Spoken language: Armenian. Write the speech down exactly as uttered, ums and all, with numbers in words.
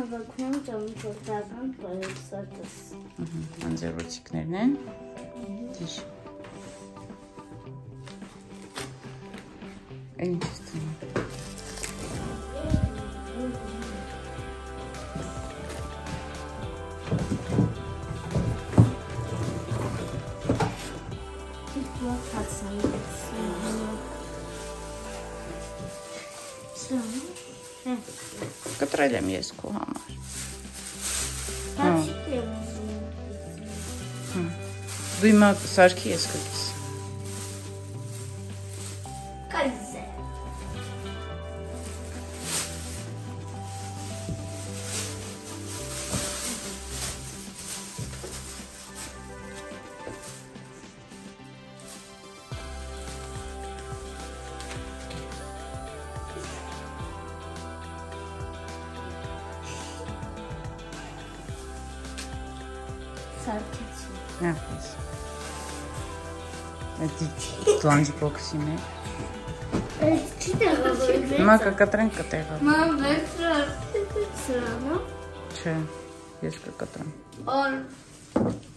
հավաքում ճամփորդական պայուսատս։ Անձեռոցիկներն են։ Դիշ։ Այն ինչ ես տնում։ Կտրել եմ ես քո համար։ Դու հիմա սարքի ես կգիս։ Կայզե։ Սարքեցի։ Նավես։ Այդ լանջի բոքսի մեջ։ Այդ չի տեղավորվել։ Հիմա կկտրենք կտեղավորվի։ Մամ, վերցրու սրանա։ Չէ, ես կկտրեմ։ Օր